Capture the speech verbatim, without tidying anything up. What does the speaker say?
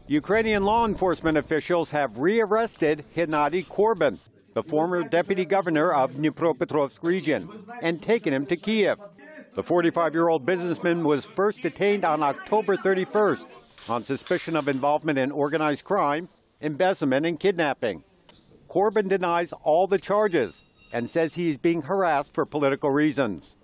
Ukrainian law enforcement officials have rearrested Hennadiy Korban, the former deputy governor of Dnipropetrovsk region, and taken him to Kyiv. The forty-five-year-old businessman was first detained on October thirty-first on suspicion of involvement in organized crime, embezzlement, and kidnapping. Korban denies all the charges and says he is being harassed for political reasons.